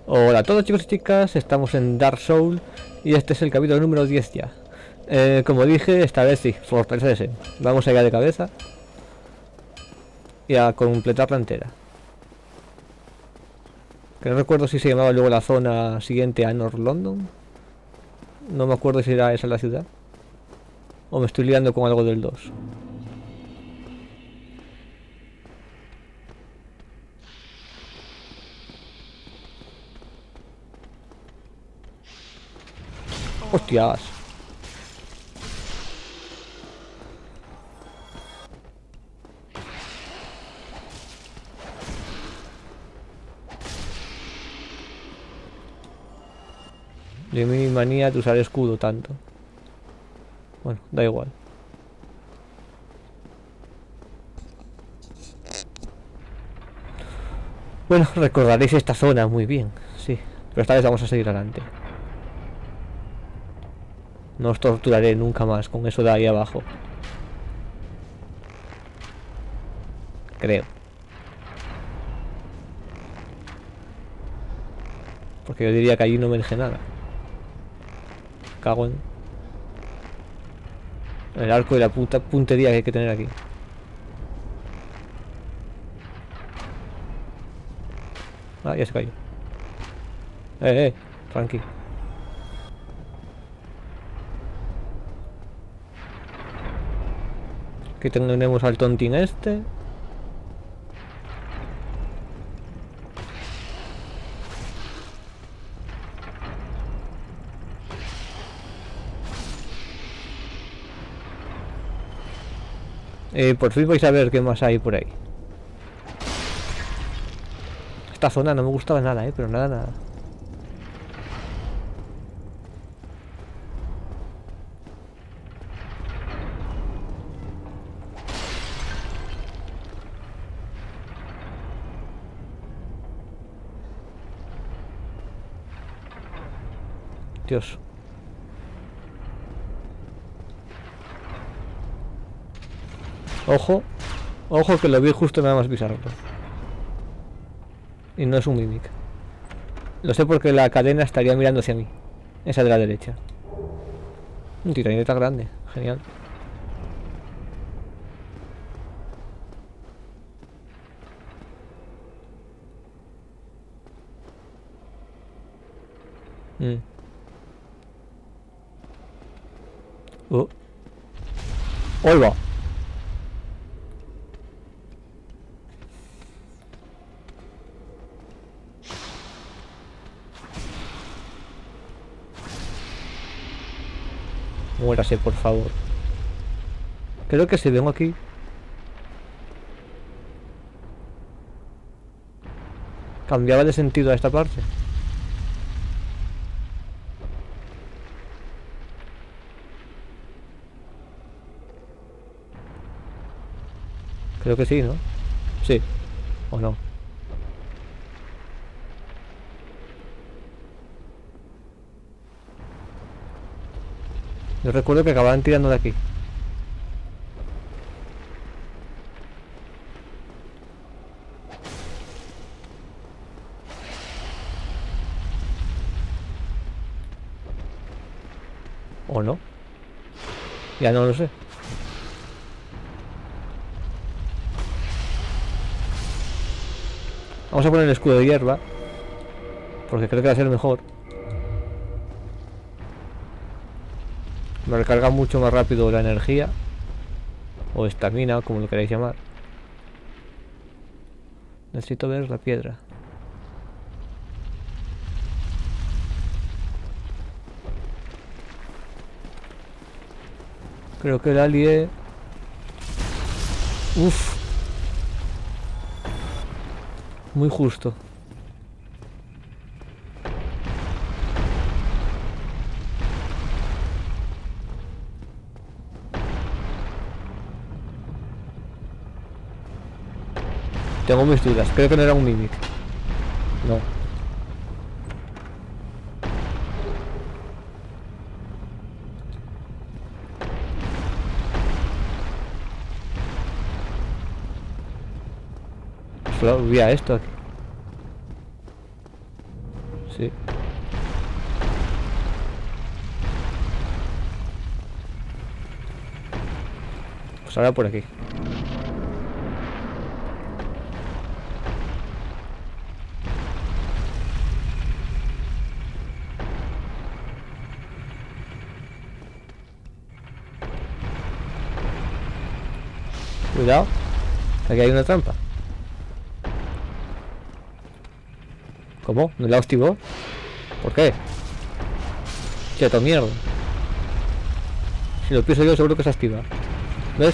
Hola a todos chicos y chicas, estamos en Dark Souls y este es el capítulo número 10 ya. Como dije, esta vez sí, fortalecerse. Vamos allá de cabeza y a completarla entera. Que no recuerdo si se llamaba luego la zona siguiente a North London. No me acuerdo si era esa la ciudad. O me estoy liando con algo del 2. Hostias. De mi manía de usar escudo tanto. Bueno, da igual. Bueno, recordaréis esta zona muy bien, sí. Pero esta vez vamos a seguir adelante. No os torturaré nunca más con eso de ahí abajo. Creo. Porque yo diría que allí no me dejé nada. Cago en el arco y la puta puntería que hay que tener aquí. Ah, ya se cayó. Tranqui. Aquí tenemos al tontín este. Por fin vais a ver qué más hay por ahí. Esta zona no me gustaba nada, pero nada. Dios. Ojo. Ojo que lo vi justo nada más pisarlo. Y no es un mimic. Lo sé porque la cadena estaría mirando hacia mí. Esa de la derecha. Un titanita grande. Genial. ¡Ahí va! Muérase, por favor. Creo que si vengo aquí. Cambiaba de sentido a esta parte. Creo que sí, ¿no? Sí. ¿O no? Yo recuerdo que acababan tirando de aquí. ¿O no? Ya no lo sé. Vamos a poner el escudo de hierba. Porque creo que va a ser mejor. Me recarga mucho más rápido la energía. O estamina, como lo queráis llamar. Necesito ver la piedra. Creo que el alien... Uff. Muy justo. Tengo mis dudas. Creo que no era un mimic. No. Solo vi a esto aquí. Sí. Pues ahora por aquí. Cuidado. Aquí hay una trampa. ¿Cómo? ¿No la activó? ¿Por qué? Cheto mierda. Si lo pienso yo seguro que se activa. ¿Ves?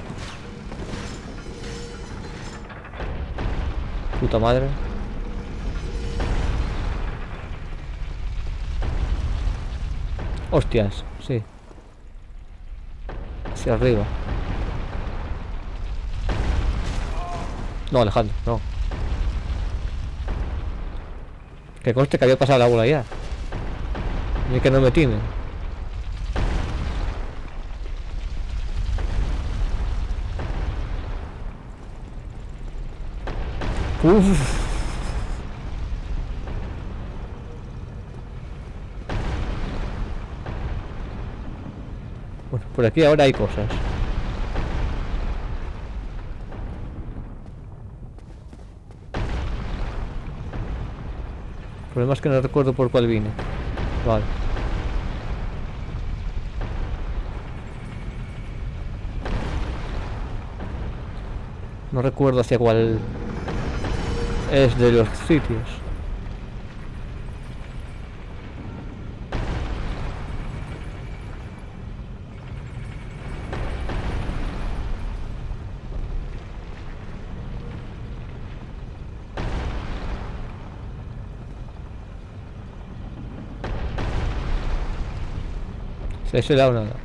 Puta madre. Hostias, sí. Hacia arriba. No, Alejandro, no. Que conste que había pasado la bola ya. Ni que no me timen. Uff. Bueno, por aquí ahora hay cosas. El problema es que no recuerdo por cuál vine. Vale. No recuerdo hacia cuál es de los sitios. De ese lado nada.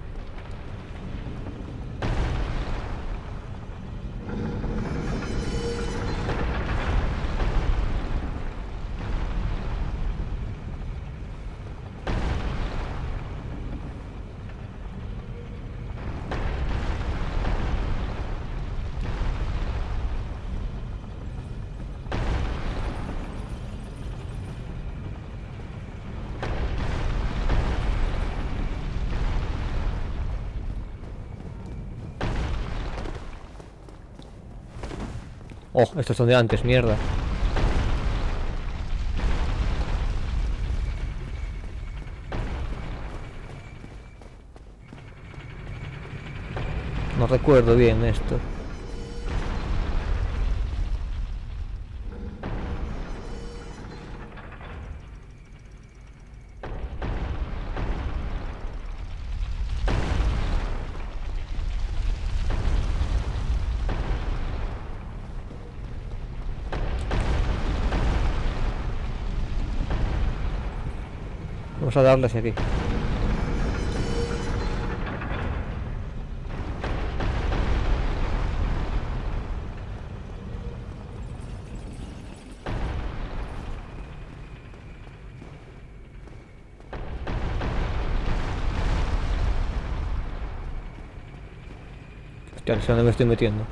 Oh, estos son de antes, mierda. No recuerdo bien esto. Vamos a darle hacia aquí. Hostia, no sé dónde me estoy metiendo.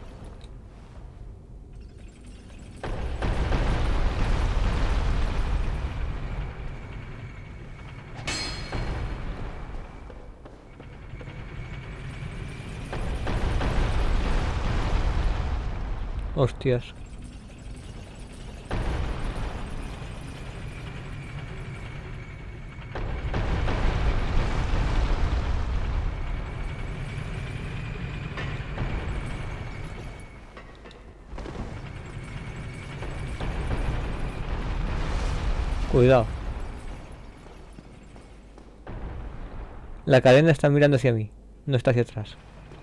Hostias. Cuidado. La cadena está mirando hacia mí, no está hacia atrás.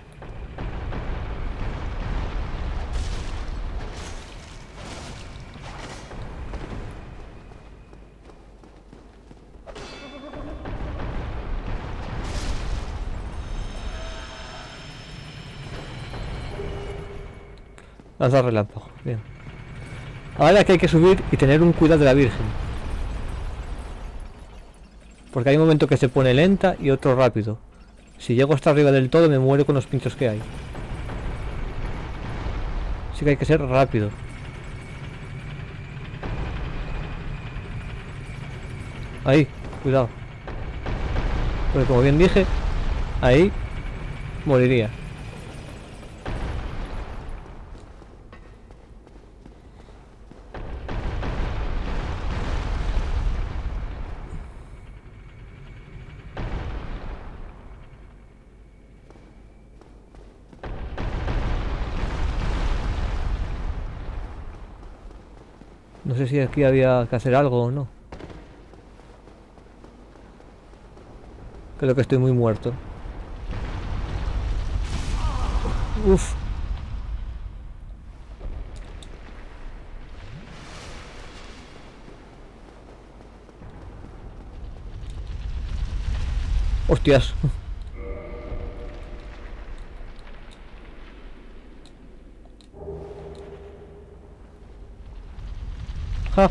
Lanza relámpago, bien. Ahora que hay que subir y tener un cuidado de la Virgen. Porque hay un momento que se pone lenta y otro rápido. Si llego hasta arriba del todo me muero con los pinchos que hay. Así que hay que ser rápido. Ahí, cuidado. Porque como bien dije, ahí moriría. No sé si aquí había que hacer algo o no. Creo que estoy muy muerto. Uf. Hostias. Ja.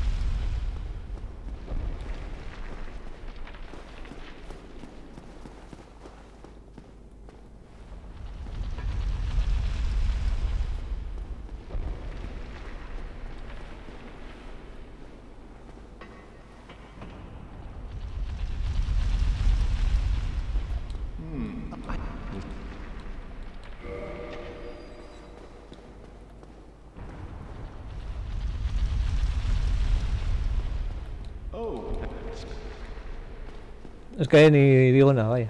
Es que ni digo nada, vaya.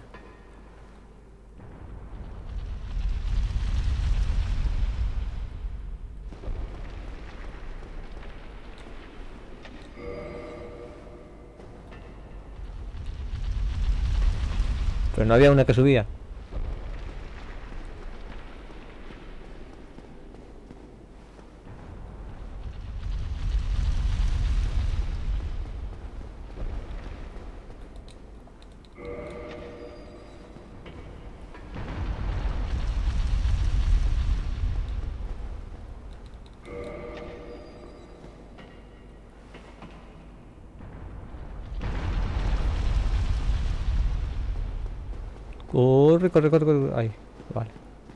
Pero no había una que subía. Corre, corre, corre, corre. Ahí, vale.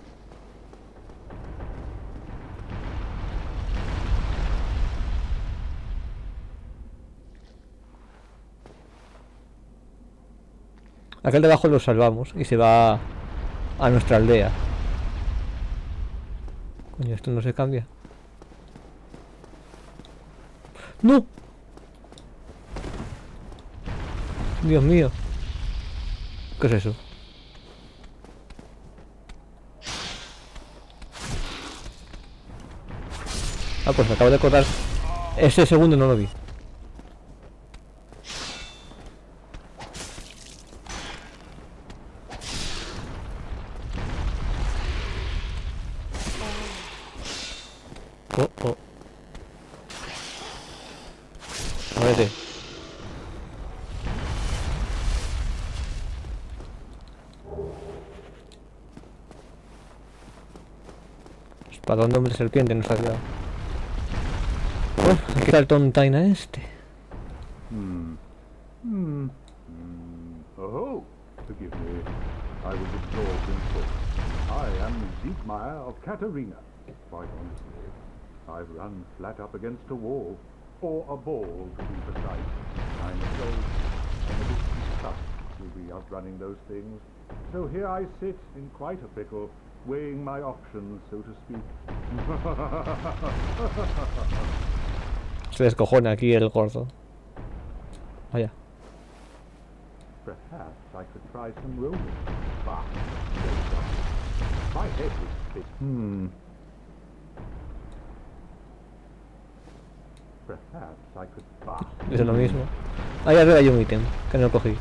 Aquel de abajo lo salvamos y se va a nuestra aldea. Coño, esto no se cambia. ¡No! Dios mío. ¿Qué es eso? Ah, pues me acabo de acordar. Ese segundo no lo vi. Oh, oh. Muérete. Espadón de hombre serpiente nos ha quedado. Bueno, aquí está el tontaina este. Oh, forgive me. I was absorbed in thought. I am Siegmeyer of Katarina. Quite honestly, I've run flat up against a wall. Or a ball, to be precise. I'm afraid I'm a bit stuck to be outrunning those things. So here I sit in quite a pickle, weighing my options, so to speak. Se descojona aquí el gordo. Vaya. Perhaps I could try some rolling. Bah, my head is split. Perhaps I could bah. Es lo mismo. Ahí arriba hay un ítem que no cogí.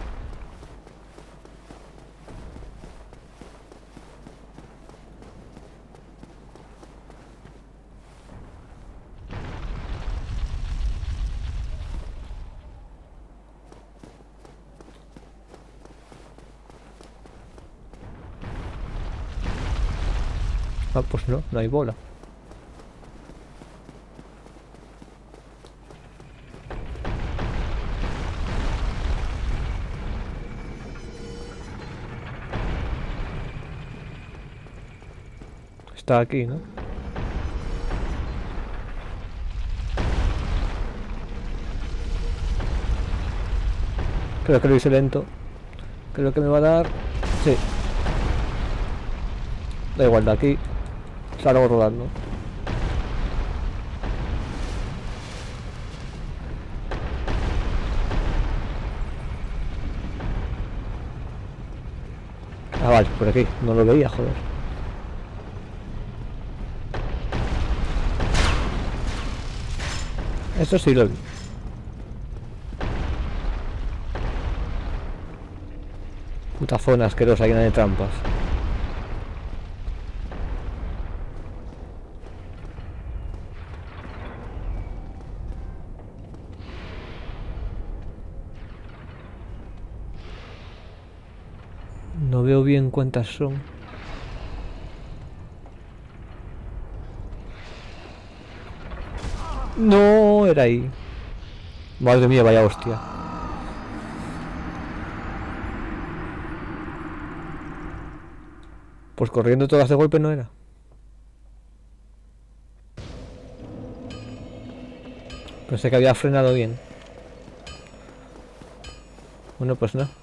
Ah, pues no, no hay bola. Está aquí, ¿no? Creo que lo hice lento. Creo que me va a dar... Sí. Da igual, de aquí salgo rodando. Ah, vale, por aquí. No lo veía, joder. Eso sí lo vi. Puta zona asquerosa, llena de trampas. No veo bien cuántas son. No, era ahí. Madre mía, vaya hostia. Pues corriendo todas de golpe no era. Pensé que había frenado bien. Bueno, pues no.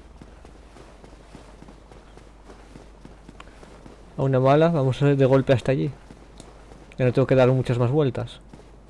A una mala, vamos a ir de golpe hasta allí. Ya no tengo que dar muchas más vueltas.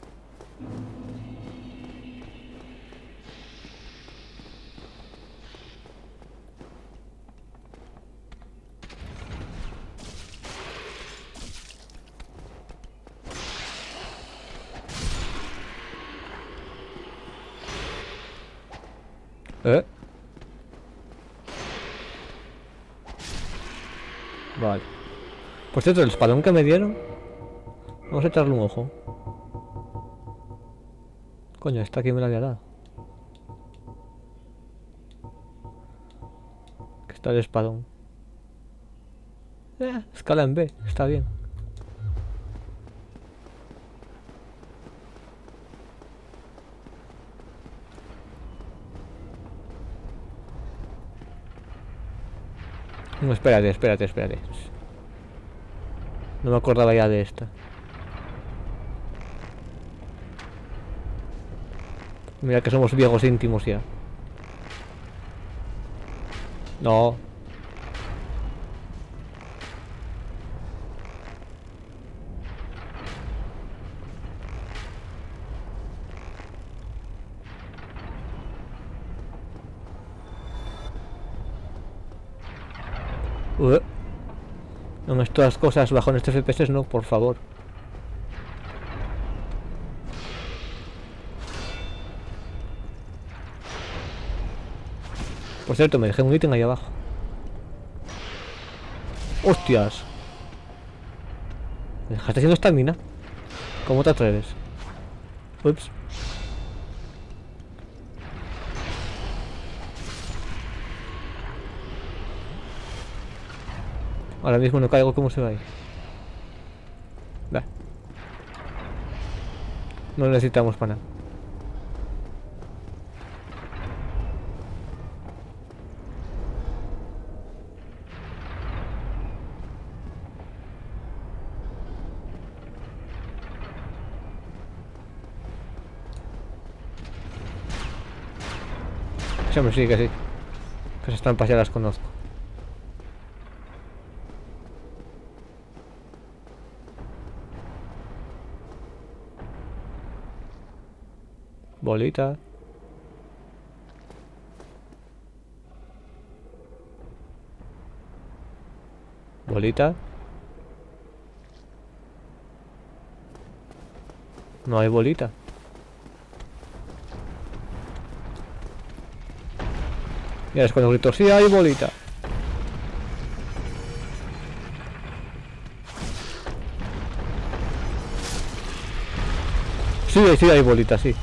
Vale. Por cierto, el espadón que me dieron. Vamos a echarle un ojo. Coño, esta aquí me la había dado. Que está el espadón. Escala en B, está bien. No, espérate. No me acordaba ya de esta. Mira que somos viejos íntimos ya. No. No, estas cosas bajo en este FPS no, por favor. Por cierto, me dejé un ítem ahí abajo. ¡Hostias! ¿Me dejaste haciendo estamina? ¿Cómo te atreves? Ups. Ahora mismo no caigo, ¿cómo se va ahí? Va. No lo necesitamos para nada. Sí, hombre, sí, que sí. Que esas trampas ya las conozco. Bolita. Bolita. No hay bolita. Ya es cuando grito, sí hay bolita. Sí hay bolita, sí.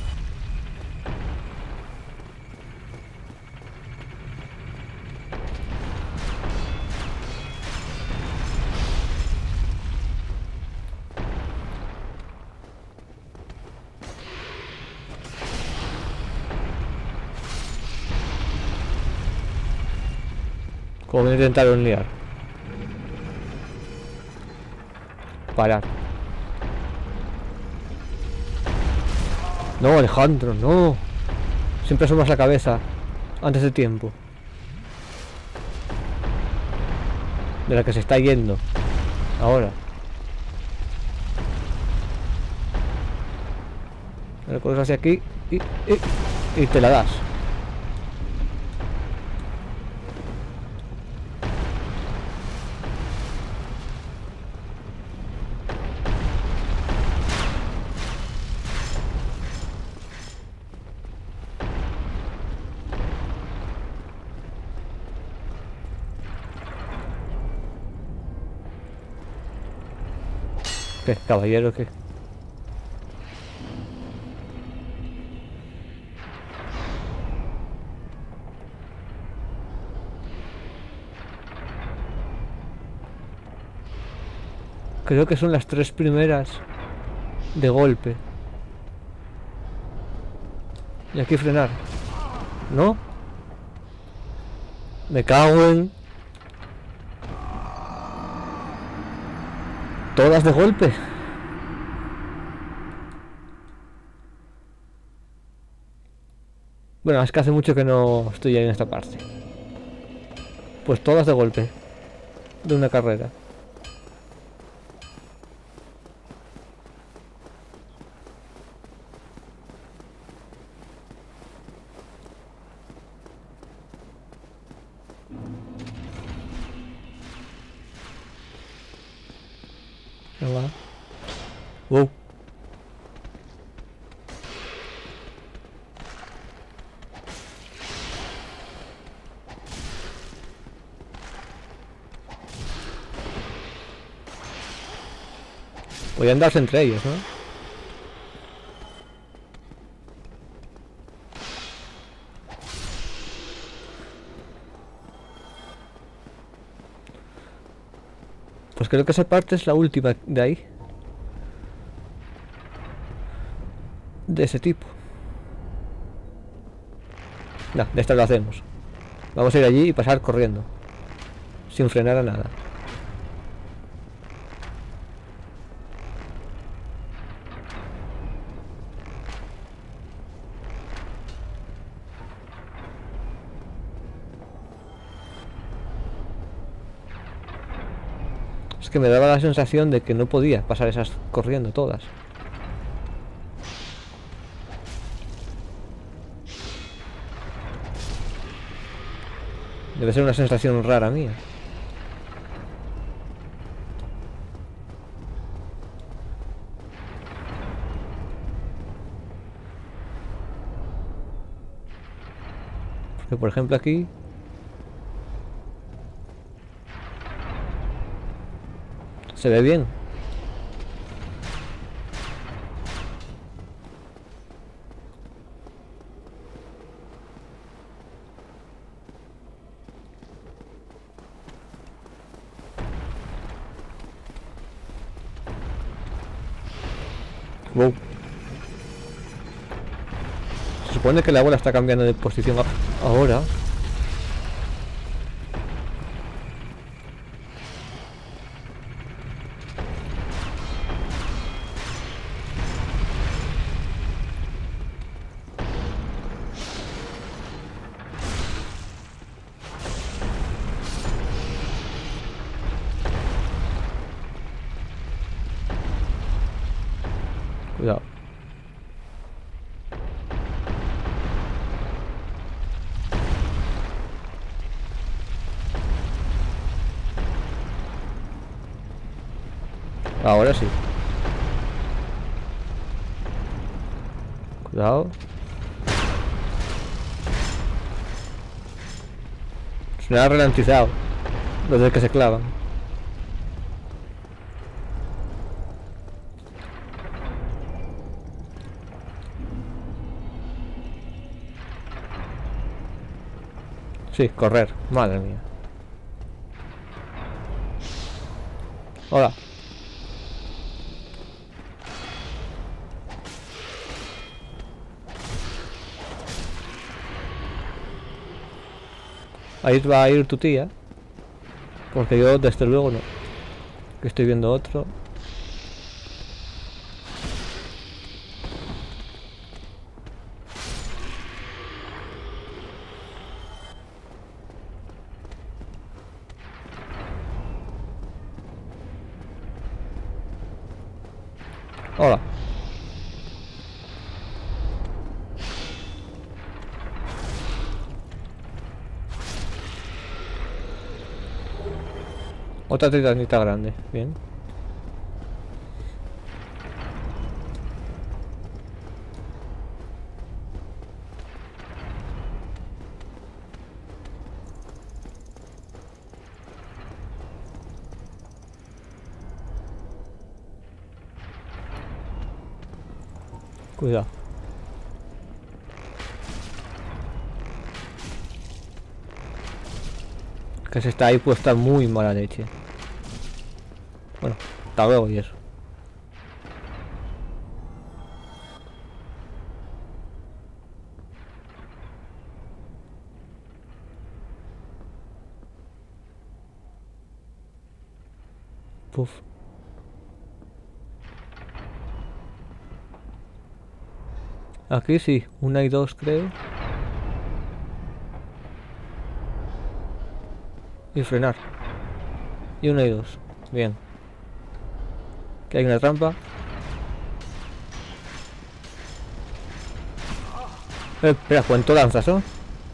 Como me intentaron liar. Parar. No, Alejandro, no. Siempre asomas la cabeza antes de tiempo. De la que se está yendo. Ahora. Le corres hacia aquí y te la das. ¿Qué, caballero, qué? Creo que son las 3 primeras de golpe. Y aquí frenar. ¿No? Me cago en... Todas de golpe. Bueno, es que hace mucho que no estoy ahí en esta parte. Pues todas de golpe. De una carrera. Venga. Wow. Podían darse entre ellos, ¿no? Pues creo que esa parte es la última de ahí. De ese tipo. No, de esta lo hacemos. Vamos a ir allí y pasar corriendo. Sin frenar a nada. Es que me daba la sensación de que no podía pasar esas corriendo todas. Debe ser una sensación rara mía. Porque por ejemplo aquí... Se ve bien. Wow. Se supone que la bola está cambiando de posición ahora. Cuidado. Ahora sí. Cuidado. Se me ha ralentizado. Los de que se clavan. Sí, correr. Madre mía. Hola. Ahí va a ir tu tía. Porque yo desde luego no. Que estoy viendo otro. Hola. Otra titanita grande, bien. Cuidado. Que se está ahí puesta muy mala leche. Bueno, hasta luego y eso. Puf. Aquí sí, una y dos creo. Y frenar. Y una y dos. Bien. Que hay una trampa. Espera, ¿cuánto lanzas, no?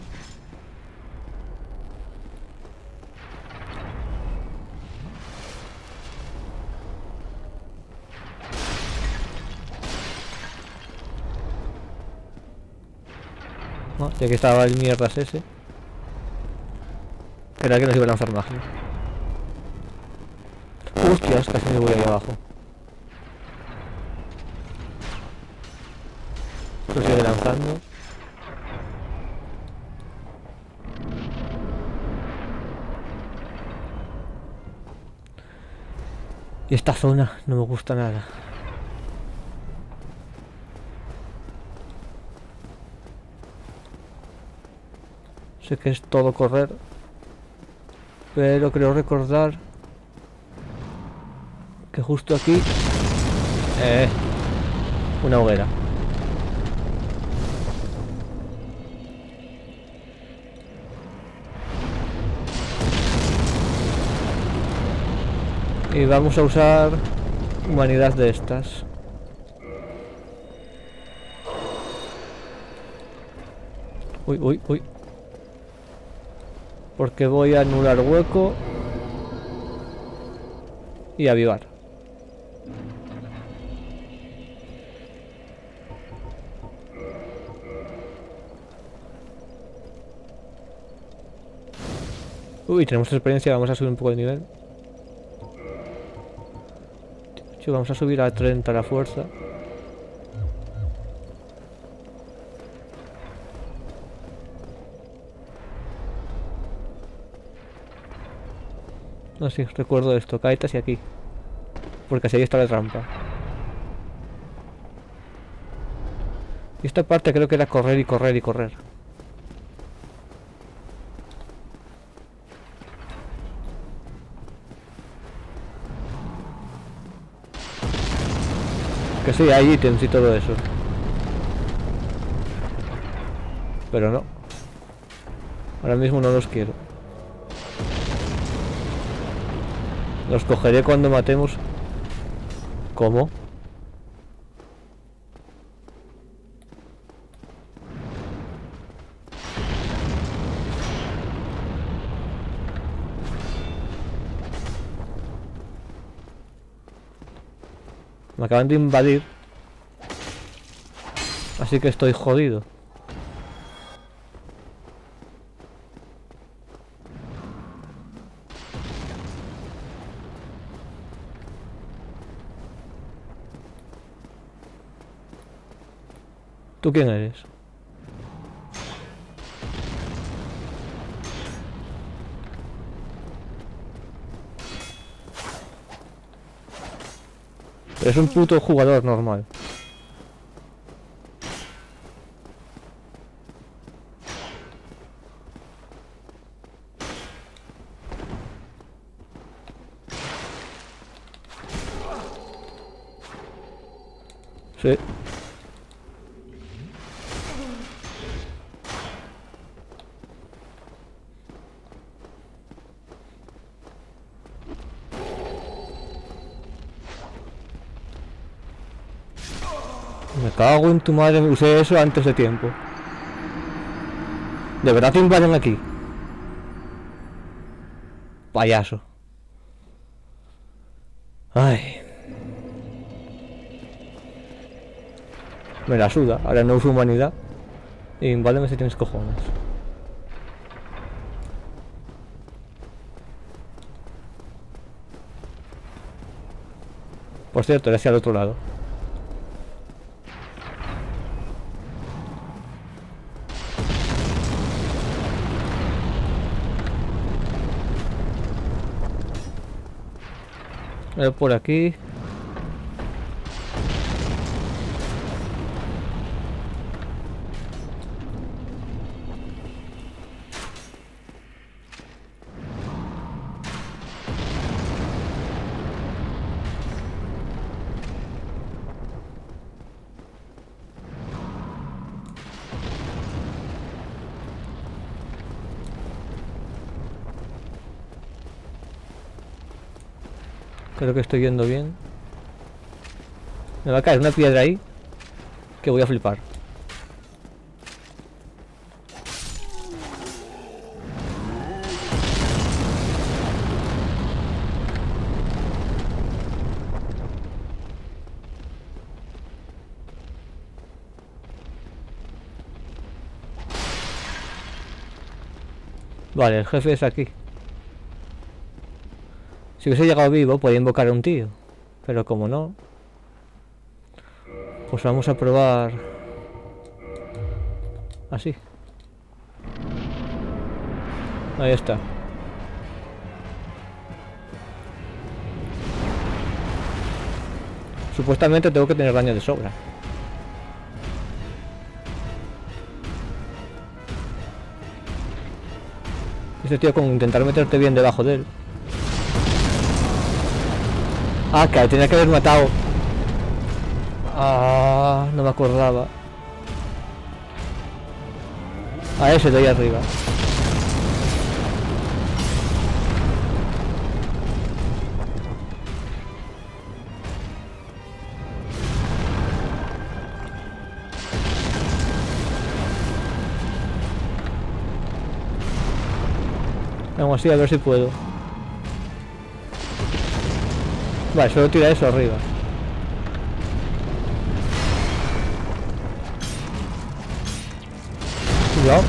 No, ya que estaba el mierdas ese. Era que nos iba a lanzar magia. Hostias, casi me voy ahí abajo. Lo sigue lanzando. Y esta zona no me gusta nada. Sé que es todo correr, pero creo recordar que justo aquí una hoguera. Y vamos a usar humanidad de estas. Uy, uy, uy. Porque voy a anular hueco y avivar. Uy, tenemos experiencia, vamos a subir un poco de nivel. Sí, vamos a subir a 30 la fuerza. No, sí, recuerdo esto, caetas y aquí. Porque así ahí está la trampa. Y esta parte creo que era correr y correr y correr. Que sí, hay ítems y todo eso. Pero no. Ahora mismo no los quiero. Los cogeré cuando matemos. ¿Cómo? Me acaban de invadir. Así que estoy jodido. ¿Tú quién eres? Es un puto jugador normal. Sí. cago en tu madre, usé eso antes de tiempo. ¿De verdad te invaden aquí? Payaso. Ay. Me la suda, ahora no uso humanidad. Invádeme si tienes cojones. Por cierto, era hacia el otro lado. Por aquí. Creo que estoy yendo bien. Me va a caer una piedra ahí que voy a flipar. Vale, el jefe es aquí. Si hubiese llegado vivo, podía invocar a un tío. Pero como no... Pues vamos a probar... Así. Ahí está. Supuestamente tengo que tener daño de sobra. Este tío con intentar meterte bien debajo de él. Ah, que tenía que haber matado. Ah, no me acordaba. A ese de ahí arriba. Vamos así a ver si puedo. Vale, solo tira eso arriba. Cuidado.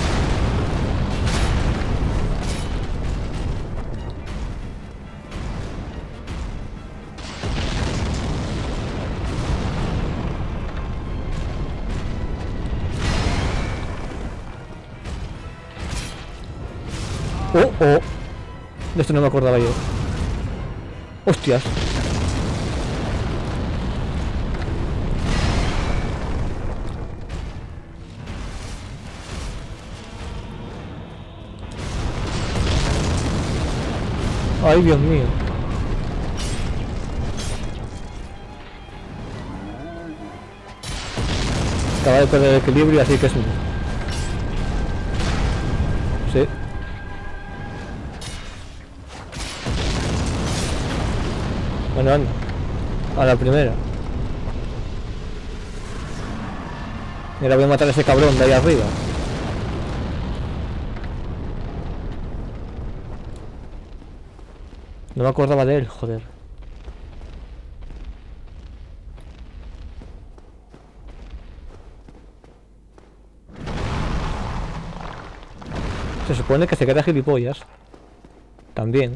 Oh, oh. De esto no me acordaba yo. Hostias. Ay, Dios mío. Acaba de perder el equilibrio, así que es un... Sí. Bueno, anda. A la primera. Y ahora voy a matar a ese cabrón de ahí arriba. No me acordaba de él, joder. Se supone que se queda gilipollas. También.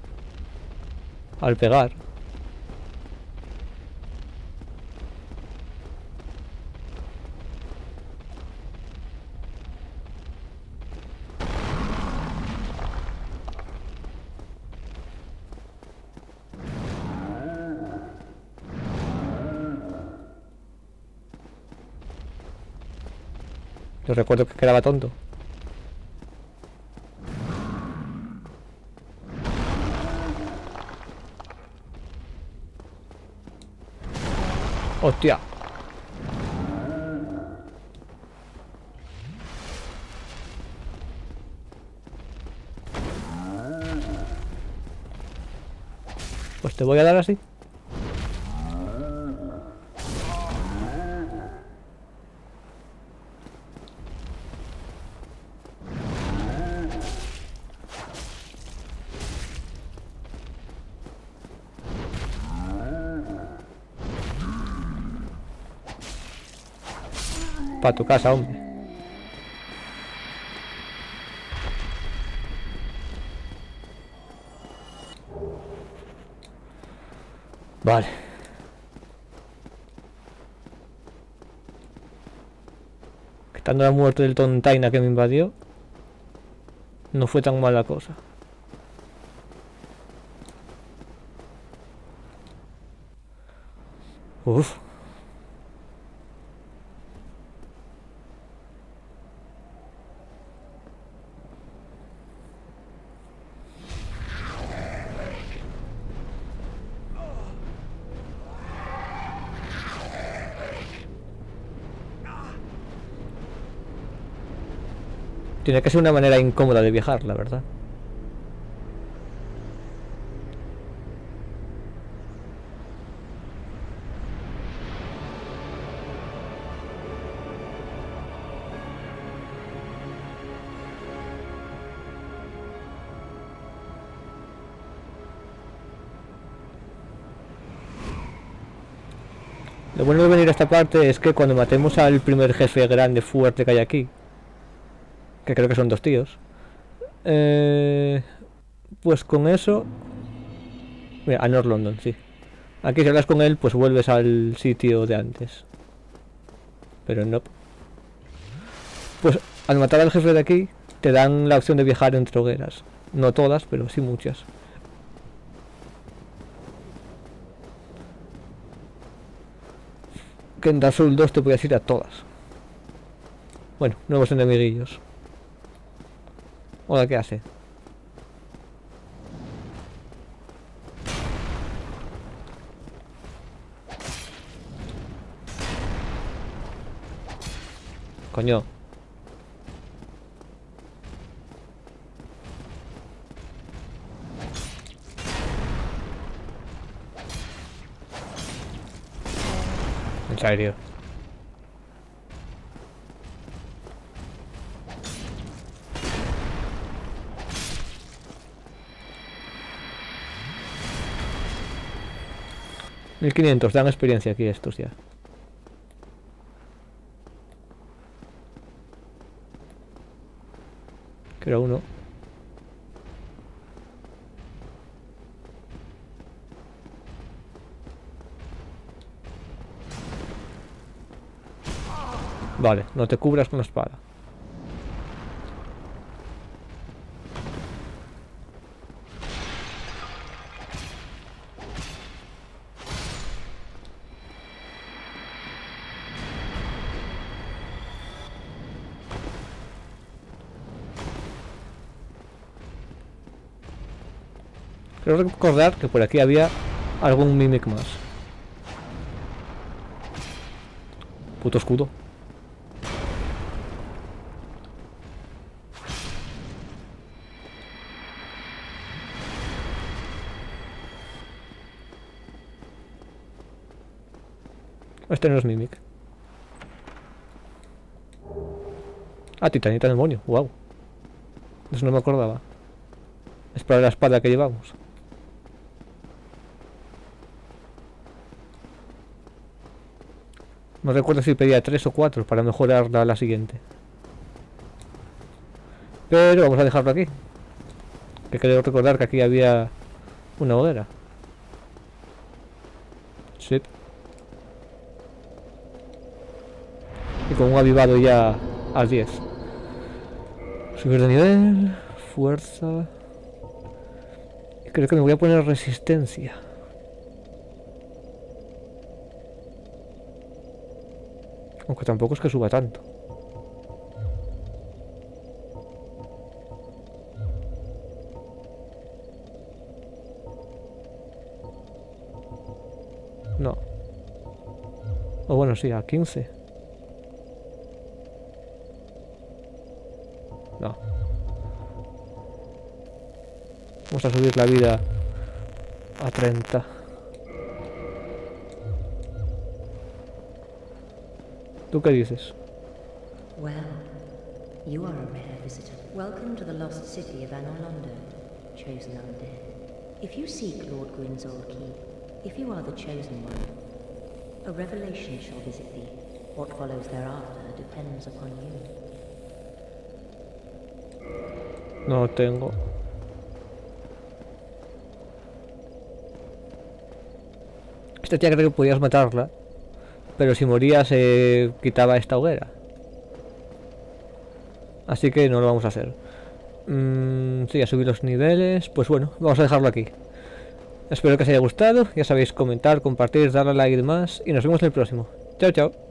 Al pegar. Yo recuerdo que quedaba tonto. Hostia. Pues te voy a dar así. Para tu casa, hombre. Vale. Quitando la muerte del tontaina que me invadió, no fue tan mala cosa. Uf. Tiene que ser una manera incómoda de viajar, la verdad. Lo bueno de venir a esta parte es que cuando matemos al primer jefe grande fuerte que hay aquí, que creo que son 2 tíos, pues con eso... Mira, a North London, sí. Aquí si hablas con él, pues vuelves al sitio de antes. Pero no. Pues al matar al jefe de aquí, te dan la opción de viajar entre hogueras. No todas, pero sí muchas. Que en Dark Souls 2 te podías ir a todas. Bueno, nuevos enemiguillos. Hola, ¿qué hace? Coño. En serio. $1500, dan experiencia aquí estos ya. Creo uno. Vale, no te cubras con la espada. Creo recordar que por aquí había algún mimic más. Puto escudo. Este no es mimic. Ah, titanita demonio, wow. Eso no me acordaba. Es para la espada que llevamos. No recuerdo si pedía 3 o 4 para mejorarla a la siguiente. Pero vamos a dejarlo aquí. Que creo recordar que aquí había una hoguera. Sí. Y con un avivado ya al 10. Subir de nivel. Fuerza. Y creo que me voy a poner resistencia. Aunque tampoco es que suba tanto. No. O bueno, sí, a 15. No. Vamos a subir la vida a 30. ¿Tú qué dices? Well, you are a rare visitor. Welcome to the lost city of Anor Londo, chosen undead. If you seek Lord Gwyn's old keep, if you are the chosen one, a revelation shall visit thee. What follows thereafter depends upon you. No lo tengo. Esta tía creo que podías matarla, pero si moría se quitaba esta hoguera. Así que no lo vamos a hacer. Sí, ya subí los niveles. Pues bueno, vamos a dejarlo aquí. Espero que os haya gustado. Ya sabéis, comentar, compartir, darle a like y demás. Y nos vemos en el próximo. Chao, chao.